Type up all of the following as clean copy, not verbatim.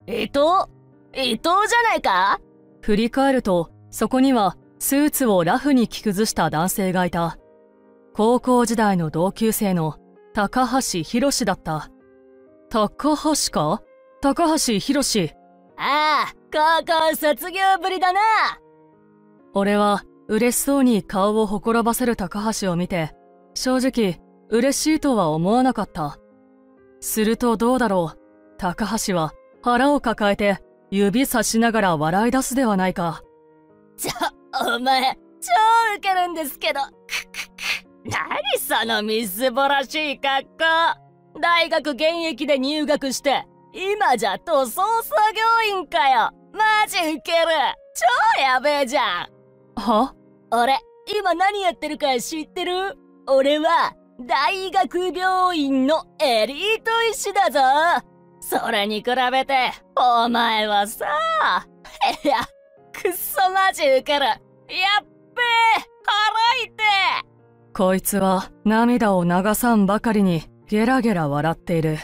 伊藤じゃないか？ 振り返ると、そこにはスーツをラフに着崩した男性がいた。高校時代の同級生の高橋宏だった。高橋か？高橋宏。 ああ、高校卒業ぶりだな。 俺は嬉しそうに顔をほころばせる高橋を見て、正直嬉しいとは思わなかった。するとどうだろう。高橋は腹を抱えて指さしながら笑い出すではないか。 お前、超ウケるんですけど。何そのみすぼらしい格好。大学現役で入学して、今じゃ塗装作業員かよ。マジウケる。超やべえじゃん。 は？ 俺、今何やってるか知ってる？俺は、大学病院のエリート医師だぞ。それに比べて、お前はさ、いや、くっそマジウケる。やっべえ、腹痛え。 こいつは涙を流さんばかりにゲラゲラ笑っている。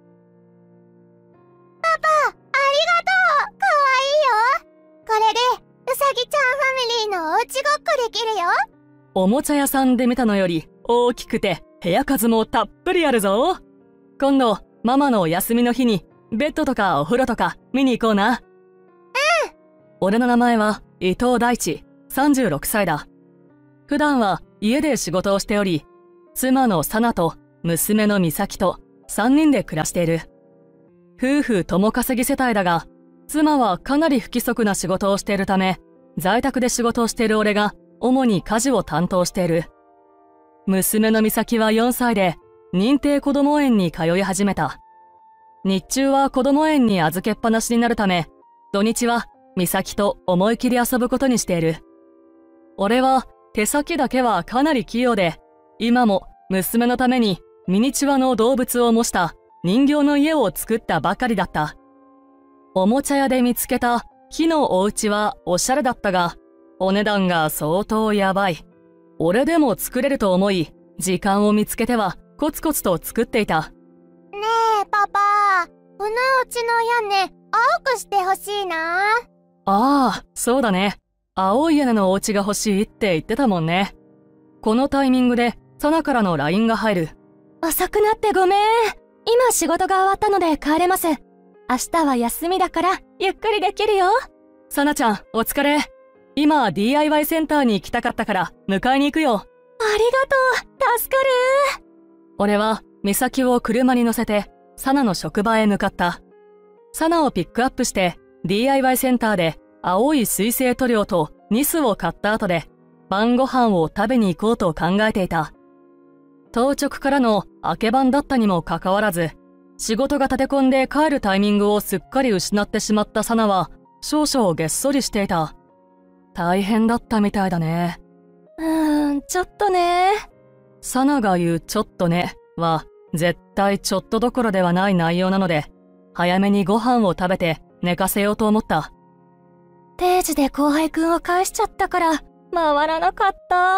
パパ、ありがとう。かわいいよ。これで、うさぎちゃんファミリーのおうちごっこできるよ。 おもちゃ屋さんで見たのより大きくて部屋数もたっぷりあるぞ。今度、ママのお休みの日にベッドとかお風呂とか見に行こうな。 うん。 俺の名前は伊藤大地、36歳だ。普段は家で仕事をしており、妻のさなと娘の美咲と3人で暮らしている。夫婦共稼ぎ世帯だが、妻はかなり不規則な仕事をしているため、在宅で仕事をしている俺が主に家事を担当している。娘の美咲は4歳で認定こども園に通い始めた。日中はこども園に預けっぱなしになるため、土日は美咲と思い切り遊ぶことにしている。俺は手先だけはかなり器用で、今も娘のためにミニチュアの動物を模した人形の家を作ったばかりだった。おもちゃ屋で見つけた木のお家はおしゃれだったが、お値段が相当やばい。俺でも作れると思い、時間を見つけてはコツコツと作っていた。 ねえ、パパ。このうちの屋根、青くしてほしいな。 ああ、そうだね。青い屋根のお家が欲しいって言ってたもんね。このタイミングで、サナからの LINE が入る。 遅くなってごめん。今仕事が終わったので帰れます。明日は休みだから、ゆっくりできるよ。 サナちゃん、お疲れ。今、DIY センターに行きたかったから、迎えに行くよ。 ありがとう。助かる。 俺は、美咲を車に乗せて、サナの職場へ向かった。サナをピックアップして、DIY センターで、青い水性塗料とニスを買った後で、晩ご飯を食べに行こうと考えていた。当直からの明け晩だったにもかかわらず、仕事が立て込んで帰るタイミングをすっかり失ってしまったサナは、少々げっそりしていた。大変だったみたいだね。 ちょっとね。 サナが言うちょっとねは、絶対ちょっとどころではない内容なので、早めにご飯を食べて寝かせようと思った。 定時で後輩くんを返しちゃったから、回らなかった。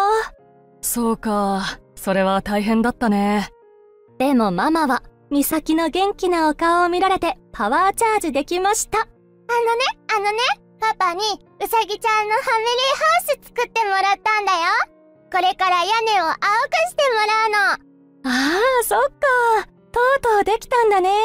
そうか、それは大変だったね。 でもママは、美咲の元気なお顔を見られてパワーチャージできました。 パパにうさぎちゃんのファミリーハウス作ってもらったんだよ。これから屋根を青くしてもらうの。 ああ、そっか。とうとうできたんだね。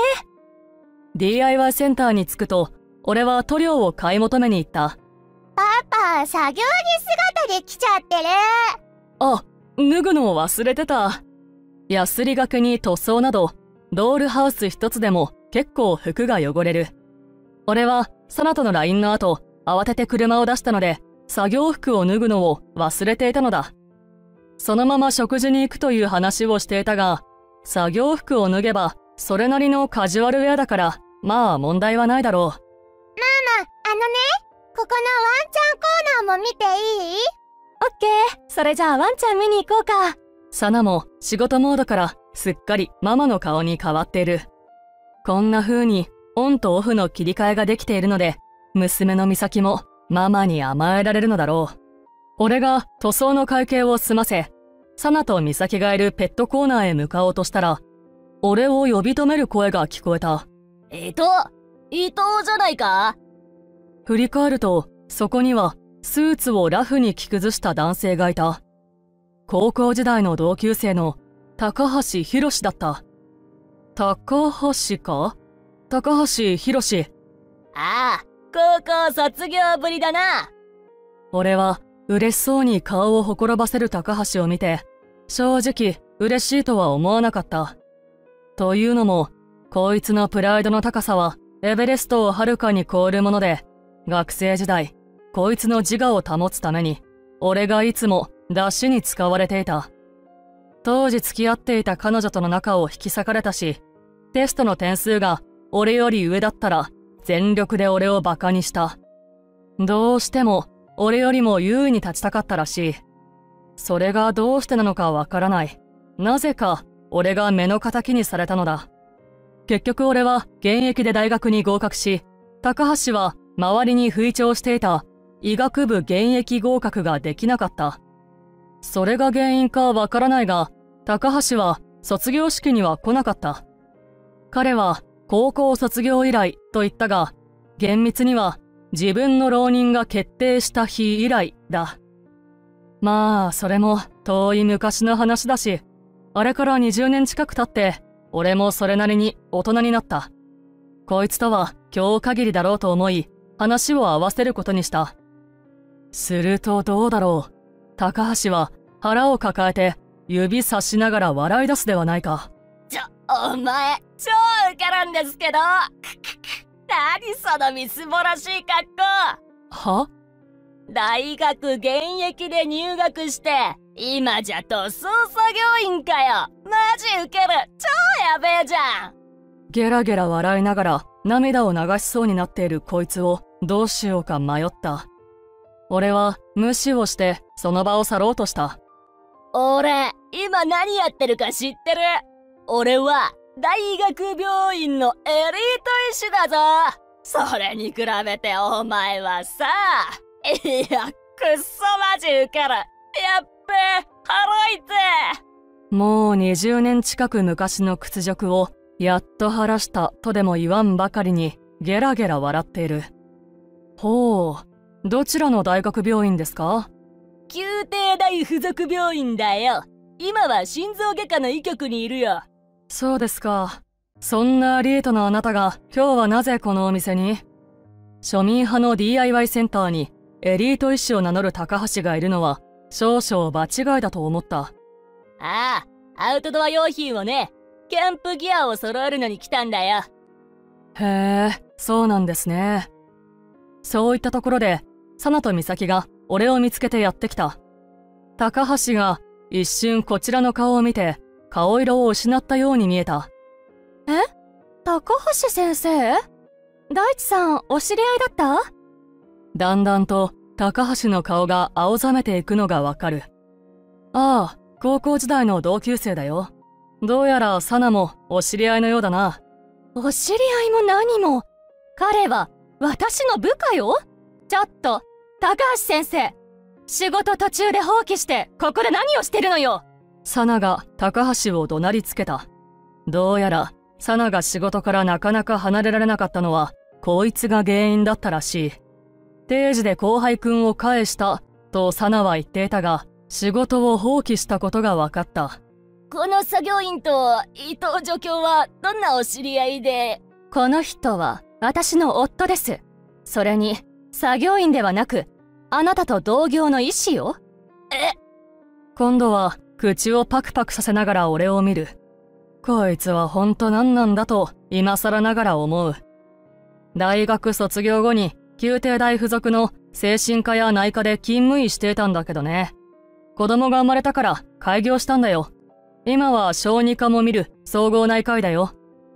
DIY センターに着くと、俺は塗料を買い求めに行った。 パパ、作業着姿で来ちゃってる。 あ、脱ぐのを忘れてた。ヤスリがけに塗装など、ドールハウス一つでも結構服が汚れる。俺は、サナとの LINE の後、慌てて車を出したので、作業服を脱ぐのを忘れていたのだ。そのまま食事に行くという話をしていたが、作業服を脱げば、それなりのカジュアルウェアだから、まあ問題はないだろう。 ママ、ここのワンちゃんコーナーも見ていい？ オッケー。それじゃあワンちゃん見に行こうか。 サナも仕事モードからすっかりママの顔に変わっている。こんな風にオンとオフの切り替えができているので、娘の美咲もママに甘えられるのだろう。俺が塗装の会計を済ませ、サナと美咲がいるペットコーナーへ向かおうとしたら、俺を呼び止める声が聞こえた。 伊伊藤じゃないか？ 振り返ると、そこにはスーツをラフに着崩した男性がいた。高校時代の同級生の高橋博だった。高橋か？高橋博。 ああ、高校卒業ぶりだな。 俺は嬉しそうに顔をほころばせる高橋を見て、正直嬉しいとは思わなかった。というのも、こいつのプライドの高さはエベレストをはるかに超えるもので、学生時代、こいつの自我を保つために、俺がいつも出しに使われていた。当時付き合っていた彼女との仲を引き裂かれたし、テストの点数が俺より上だったら全力で俺をバカにした。どうしても俺よりも優位に立ちたかったらしい。それがどうしてなのかわからない。なぜか俺が目の敵にされたのだ。結局俺は現役で大学に合格し、高橋は周りに吹聴していた医学部現役合格ができなかった。それが原因かわからないが、高橋は卒業式には来なかった。彼は高校卒業以来と言ったが、厳密には自分の浪人が決定した日以来だ。まあ、それも遠い昔の話だし、あれから20年近く経って、俺もそれなりに大人になった。こいつとは今日限りだろうと思い、話を合わせることにした。するとどうだろう。高橋は腹を抱えて指さしながら笑い出すではないか。 お前、超ウケるんですけど。何そのみすぼらしい格好。 は？ 大学現役で入学して、今じゃ塗装作業員かよ。マジウケる。超やべえじゃん。 ゲラゲラ笑いながら涙を流しそうになっているこいつをどうしようか迷った。俺は無視をしてその場を去ろうとした。 俺、今何やってるか知ってる？俺は大学病院のエリート医師だぞ。それに比べてお前はさ、いや、くっそマジウケる。やっべえ、腹痛え。 もう20年近く昔の屈辱をやっと晴らしたとでも言わんばかりにゲラゲラ笑っている。ほう、どちらの大学病院ですか？ 宮廷大附属病院だよ。今は心臓外科の医局にいるよ。 そうですか。そんなエリートのあなたが今日はなぜこのお店に？庶民派の DIY センターにエリート医師を名乗る高橋がいるのは少々場違いだと思った。 ああ、アウトドア用品をね、キャンプギアを揃えるのに来たんだよ。 へえ、そうなんですね。そういったところで、サナとミサキが俺を見つけてやってきた。高橋が一瞬こちらの顔を見て、顔色を失ったように見えた。 え？高橋先生？大地さん、お知り合いだった？ だんだんと高橋の顔が青ざめていくのがわかる。ああ、高校時代の同級生だよ。どうやらサナもお知り合いのようだな。 お知り合いも何も。彼は私の部下よ。ちょっと、高橋先生。仕事途中で放棄してここで何をしてるのよ。 サナが高橋を怒鳴りつけた。どうやらサナが仕事からなかなか離れられなかったのはこいつが原因だったらしい。定時で後輩くんを返したとサナは言っていたが、仕事を放棄したことが分かった。 この作業員と伊藤助教はどんなお知り合いで？ この人は私の夫です。それに作業員ではなく、あなたと同業の医師よ。 今度は口をパクパクさせながら俺を見る。こいつはほんと何なんだと今更ながら思う。大学卒業後に宮廷大附属の精神科や内科で勤務医していたんだけどね。子供が生まれたから開業したんだよ。今は小児科も見る総合内科医だよ。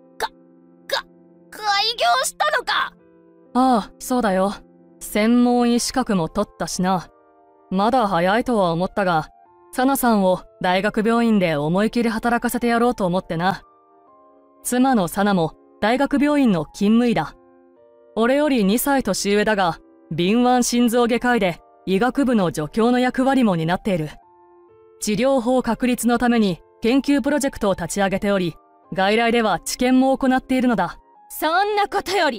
開業したのか？ ああ、そうだよ。専門医資格も取ったしな。まだ早いとは思ったが、サナさんを大学病院で思い切り働かせてやろうと思ってな。妻のサナも大学病院の勤務医だ。俺より2歳年上だが、敏腕心臓外科医で医学部の助教の役割も担っている。治療法確立のために研究プロジェクトを立ち上げており、外来では治験も行っているのだ。 そんなことより、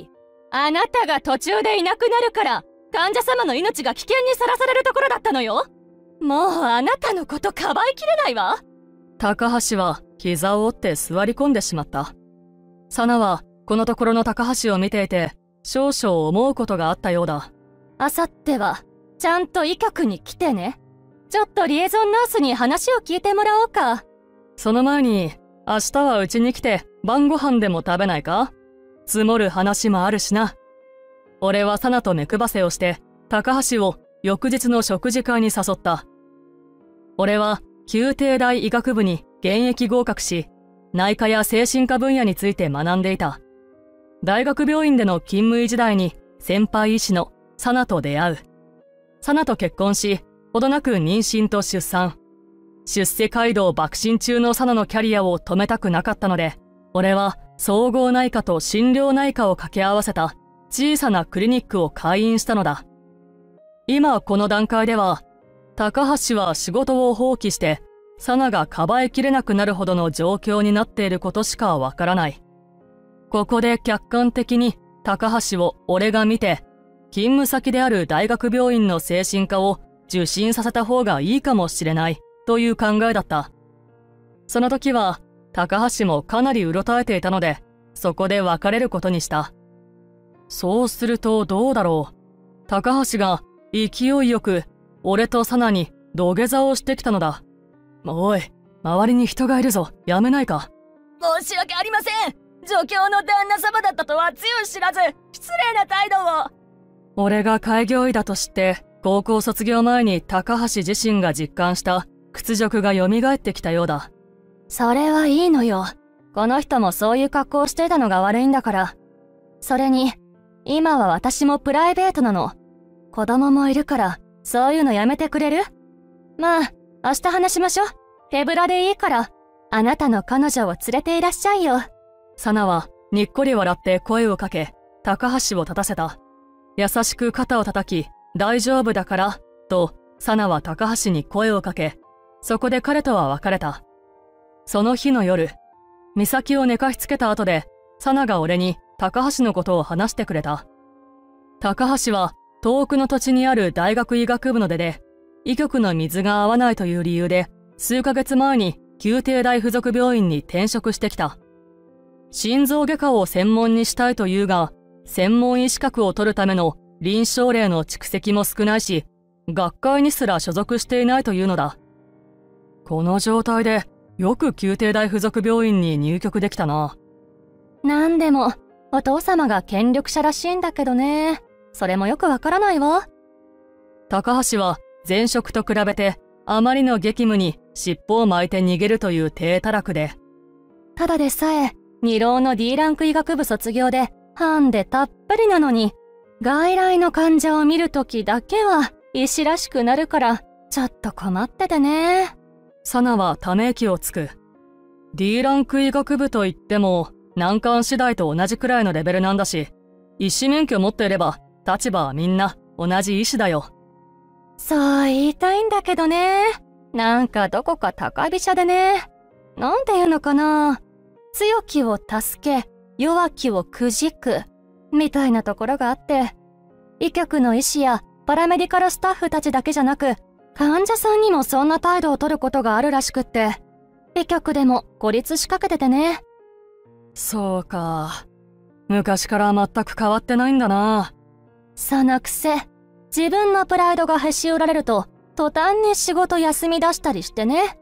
あなたが途中でいなくなるから患者様の命が危険にさらされるところだったのよ。もうあなたのことかばいきれないわ。 高橋は膝を折って座り込んでしまった。サナはこのところの高橋を見ていて少々思うことがあったようだ。 あさってはちゃんと医局に来てね。ちょっとリエゾンナースに話を聞いてもらおうか。 その前に明日はうちに来て晩ご飯でも食べないか？積もる話もあるしな。俺はサナと目配せをして高橋を翌日の食事会に誘った。俺は宮廷大医学部に現役合格し、内科や精神科分野について学んでいた。大学病院での勤務医時代に先輩医師のサナと出会う。サナと結婚し、ほどなく妊娠と出産。出世街道爆心中のサナのキャリアを止めたくなかったので、俺は総合内科と心療内科を掛け合わせた小さなクリニックを開院したのだ。今この段階では、高橋は仕事を放棄して、サナがかばいきれなくなるほどの状況になっていることしかわからない。ここで客観的に高橋を俺が見て、勤務先である大学病院の精神科を受診させた方がいいかもしれないという考えだった。その時は高橋もかなりうろたえていたので、そこで別れることにした。そうするとどうだろう。高橋が勢いよく俺とサナに土下座をしてきたのだ。おい、周りに人がいるぞ。やめないか。 申し訳ありません。助教の旦那様だったとはつゆ知らず、失礼な態度を。 俺が開業医だと知って、高校卒業前に高橋自身が実感した屈辱が蘇ってきたようだ。 それはいいのよ。この人もそういう格好をしていたのが悪いんだから。それに、今は私もプライベートなの。子供もいるから、そういうのやめてくれる？まあ、明日話しましょう。手ぶらでいいから、あなたの彼女を連れていらっしゃいよ。 サナはにっこり笑って声をかけ、高橋を立たせた。優しく肩を叩き、大丈夫だから、と、サナは高橋に声をかけ、そこで彼とは別れた。その日の夜、美咲を寝かしつけた後で、サナが俺に高橋のことを話してくれた。高橋は遠くの土地にある大学医学部の出で、医局の水が合わないという理由で、数ヶ月前に宮廷大附属病院に転職してきた。心臓外科を専門にしたいというが、専門医資格を取るための臨床例の蓄積も少ないし、学会にすら所属していないというのだ。この状態でよく宮廷大附属病院に入局できたな。 なんでも、お父様が権力者らしいんだけどね。それもよくわからないわ。 高橋は前職と比べてあまりの激務に尻尾を巻いて逃げるという低たらくで。 ただでさえ、2浪の D ランク医学部卒業で、ハンデたっぷりなのに、外来の患者を見るときだけは医師らしくなるから、ちょっと困っててね。 サナはため息をつく。D ランク医学部といっても、難関次第と同じくらいのレベルなんだし、医師免許持っていれば、立場はみんな同じ医師だよ。 そう言いたいんだけどね。なんかどこか高飛車でね。なんていうのかな。強きを助け、弱きをくじく、みたいなところがあって、医局の医師やパラメディカルスタッフたちだけじゃなく、患者さんにもそんな態度を取ることがあるらしくって、医局でも孤立しかけててね。 そうか。昔から全く変わってないんだな。 そのくせ、自分のプライドがへし折られると、途端に仕事休み出したりしてね。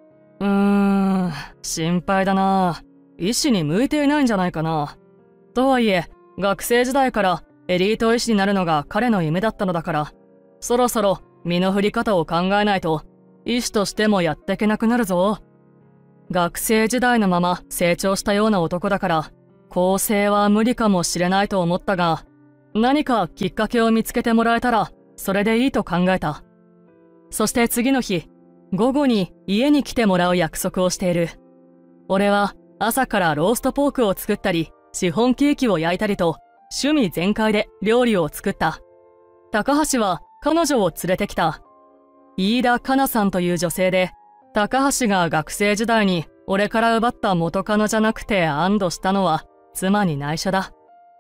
心配だな。医師に向いていないんじゃないかな。とはいえ、学生時代からエリート医師になるのが彼の夢だったのだから、そろそろ身の振り方を考えないと、医師としてもやっていけなくなるぞ。学生時代のまま成長したような男だから、更生は無理かもしれないと思ったが、何かきっかけを見つけてもらえたら、それでいいと考えた。そして次の日、午後に家に来てもらう約束をしている。俺は朝からローストポークを作ったり、シフォンケーキを焼いたりと、趣味全開で料理を作った。高橋は彼女を連れてきた。飯田香奈さんという女性で、高橋が学生時代に俺から奪った元カノじゃなくて安堵したのは妻に内緒だ。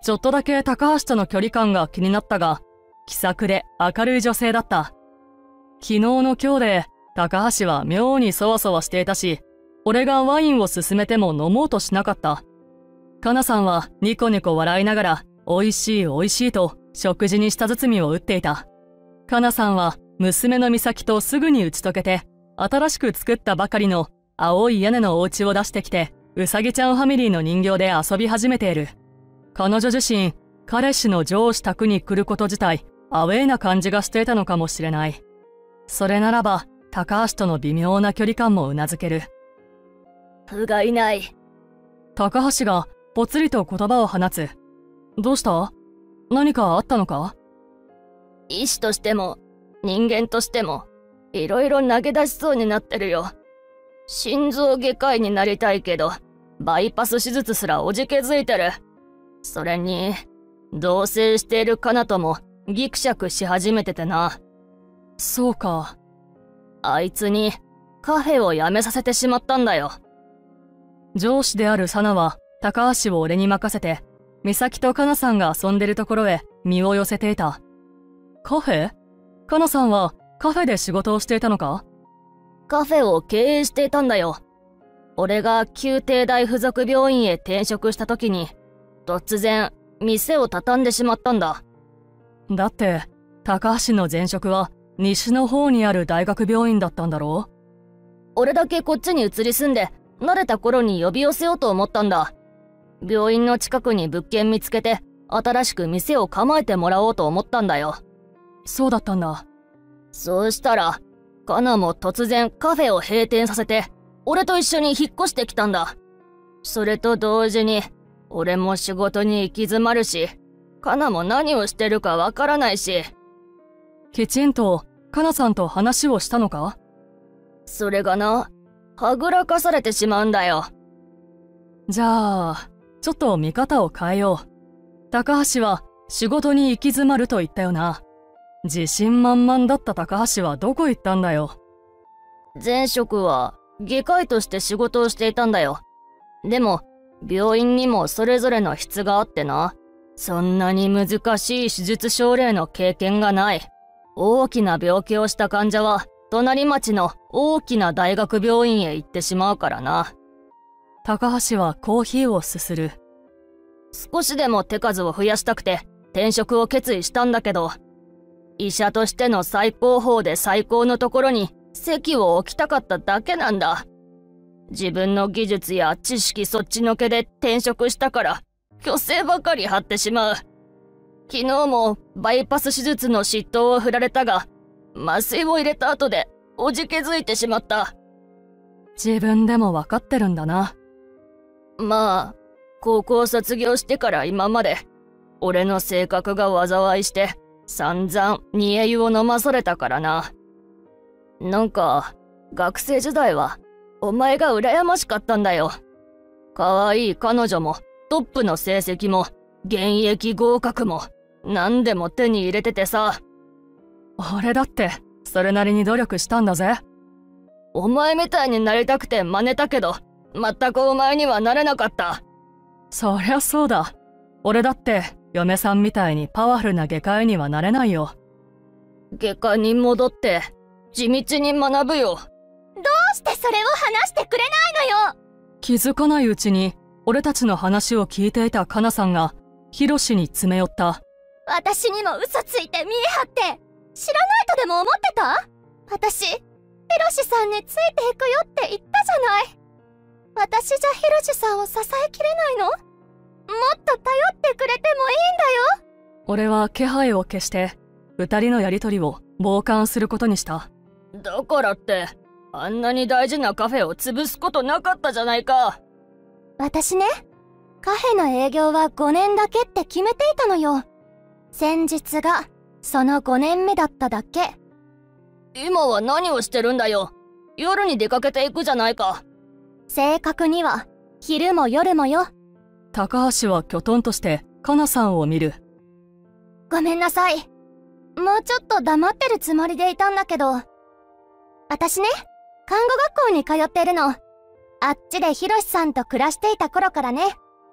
ちょっとだけ高橋との距離感が気になったが、気さくで明るい女性だった。昨日の今日で、高橋は妙にそわそわしていたし、俺がワインを勧めても飲もうとしなかった。かなさんはニコニコ笑いながら、美味しい美味しいと食事に舌包みを打っていた。かなさんは娘の美咲とすぐに打ち解けて、新しく作ったばかりの青い屋根のお家を出してきて、うさぎちゃんファミリーの人形で遊び始めている。彼女自身、彼氏の上司宅に来ること自体、アウェーな感じがしていたのかもしれない。それならば、高橋との微妙な距離感もうなずける。 不甲斐ない。 高橋がぽつりと言葉を放つ。どうした？何かあったのか？ 医師としても、人間としても、いろいろ投げ出しそうになってるよ。心臓外科医になりたいけど、バイパス手術すらおじけづいてる。それに、同棲しているカナともギクシャクし始めててな。 そうか。 あいつにカフェを辞めさせてしまったんだよ。 上司であるサナは高橋を俺に任せて、美咲とカナさんが遊んでるところへ身を寄せていた。カフェ？カナさんはカフェで仕事をしていたのか？ カフェを経営していたんだよ。俺が宮廷大附属病院へ転職した時に、突然店を畳んでしまったんだ。 だって高橋の前職は西の方にある大学病院だったんだろう？ 俺だけこっちに移り住んで慣れた頃に呼び寄せようと思ったんだ。病院の近くに物件見つけて新しく店を構えてもらおうと思ったんだよ。 そうだったんだ。 そうしたらカナも突然カフェを閉店させて俺と一緒に引っ越してきたんだ。それと同時に俺も仕事に行き詰まるし、カナも何をしてるかわからないし。 きちんとカナさんと話をしたのか？ それがな、はぐらかされてしまうんだよ。 じゃあちょっと見方を変えよう。高橋は仕事に行き詰まると言ったよな。自信満々だった高橋はどこ行ったんだよ。 前職は外科医として仕事をしていたんだよ。でも病院にもそれぞれの質があってな。そんなに難しい手術症例の経験がない。大きな病気をした患者は隣町の大きな大学病院へ行ってしまうからな。 高橋はコーヒーをすする。 少しでも手数を増やしたくて転職を決意したんだけど、医者としての最高峰で最高のところに席を置きたかっただけなんだ。自分の技術や知識そっちのけで転職したから虚勢ばかり張ってしまう。昨日もバイパス手術の執刀を振られたが、麻酔を入れた後でおじけづいてしまった。 自分でも分かってるんだな。 まあ、高校卒業してから今まで俺の性格が災いして散々煮え湯を飲まされたからな。なんか学生時代はお前が羨ましかったんだよ。可愛い彼女もトップの成績も現役合格も何でも手に入れててさ。 俺だってそれなりに努力したんだぜ。 お前みたいになりたくて真似たけど全くお前にはなれなかった。 そりゃそうだ。俺だって嫁さんみたいにパワフルな外科医にはなれないよ。 外科に戻って地道に学ぶよ。 どうしてそれを話してくれないのよ。 気づかないうちに俺たちの話を聞いていたカナさんがヒロシに詰め寄った。 私にも嘘ついて見え張って知らないとでも思ってた？私ヒロシさんについていくよって言ったじゃない。私じゃヒロシさんを支えきれないの？もっと頼ってくれてもいいんだよ。 俺は気配を消して二人のやりとりを傍観することにした。 だからってあんなに大事なカフェを潰すことなかったじゃないか。 私ね、カフェの営業は5年だけって決めていたのよ。先日がその5年目だっただけ。 今は何をしてるんだよ。夜に出かけていくじゃないか。 正確には昼も夜もよ。 高橋はきょとんとしてカナさんを見る。 ごめんなさい。もうちょっと黙ってるつもりでいたんだけど。私ね、看護学校に通ってるの。あっちでヒロシさんと暮らしていた頃からね。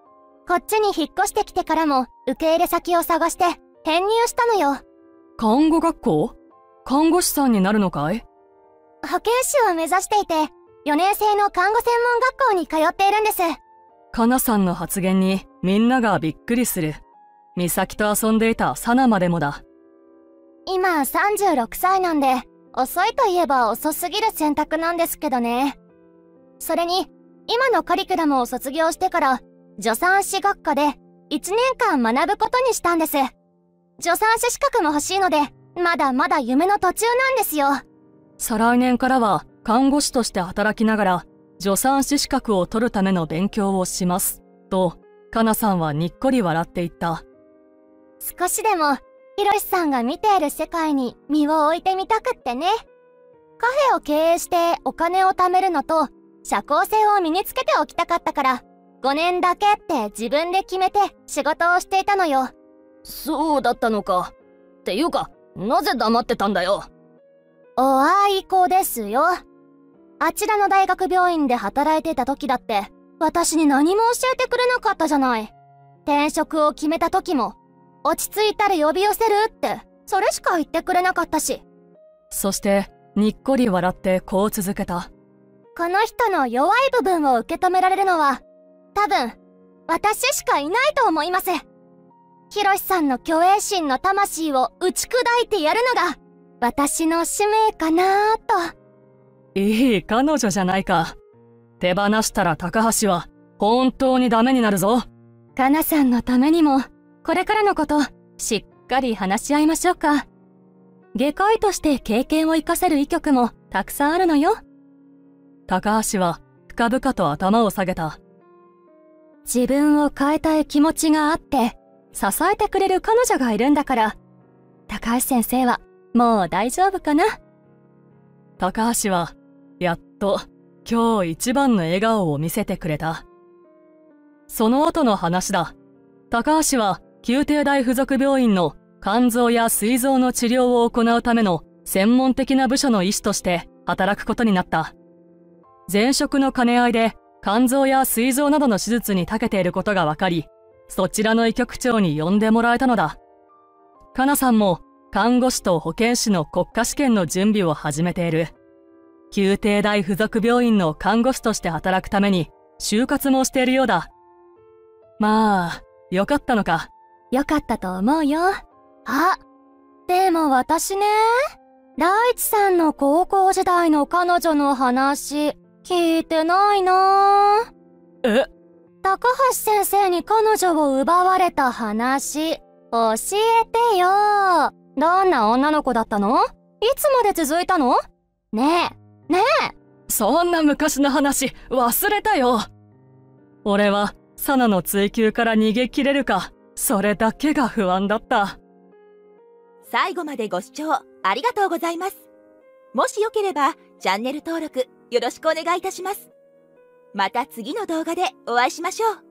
こっちに引っ越してきてからも受け入れ先を探して編入したのよ。 看護学校？看護師さんになるのかい？ 保健師を目指していて、4年生の看護専門学校に通っているんです。 かなさんの発言にみんながびっくりする。美咲と遊んでいたサナまでもだ。 今36歳なんで、遅いといえば遅すぎる選択なんですけどね。それに、今のカリキュラムを卒業してから、助産師学科で1年間学ぶことにしたんです。助産師資格も欲しいので、まだまだ夢の途中なんですよ。 再来年からは看護師として働きながら助産師資格を取るための勉強をしますとかなさんはにっこり笑っていった。 少しでもひろしさんが見ている世界に身を置いてみたくってね。カフェを経営してお金を貯めるのと社交性を身につけておきたかったから5年だけって自分で決めて仕事をしていたのよ。 そうだったのか。っていうか、なぜ黙ってたんだよ。 おあいこですよ。あちらの大学病院で働いてた時だって私に何も教えてくれなかったじゃない。転職を決めた時も落ち着いたら呼び寄せるってそれしか言ってくれなかったし。 そしてにっこり笑ってこう続けた。 この人の弱い部分を受け止められるのは多分私しかいないと思います。ひろしさんの虚栄心の魂を打ち砕いてやるのが私の使命かなーと。 いい彼女じゃないか。手放したら高橋は本当にダメになるぞ。 かなさんのためにもこれからのことしっかり話し合いましょうか。外科医として経験を生かせる医局もたくさんあるのよ。 高橋は深々と頭を下げた。 自分を変えたい気持ちがあって支えてくれる彼女がいるんだから、高橋先生はもう大丈夫かな。 高橋はやっと今日一番の笑顔を見せてくれた。その後の話だ。高橋は宮廷大附属病院の肝臓や膵臓の治療を行うための専門的な部署の医師として働くことになった。前職の兼ね合いで肝臓や膵臓などの手術に長けていることが分かり、そちらの医局長に呼んでもらえたのだ。かなさんも看護師と保健師の国家試験の準備を始めている。宮廷大附属病院の看護師として働くために就活もしているようだ。まあ、よかったのか。 よかったと思うよ。 あ、でも私ね、大地さんの高校時代の彼女の話聞いてないなぁ。 え？ 高橋先生に彼女を奪われた話、教えてよ。 どんな女の子だったの？いつまで続いたの？ ねえ、ねえ。 そんな昔の話忘れたよ。俺はサナの追求から逃げ切れるか、それだけが不安だった。 最後までご視聴ありがとうございます。もしよければチャンネル登録よろしくお願いいたします。また次の動画でお会いしましょう。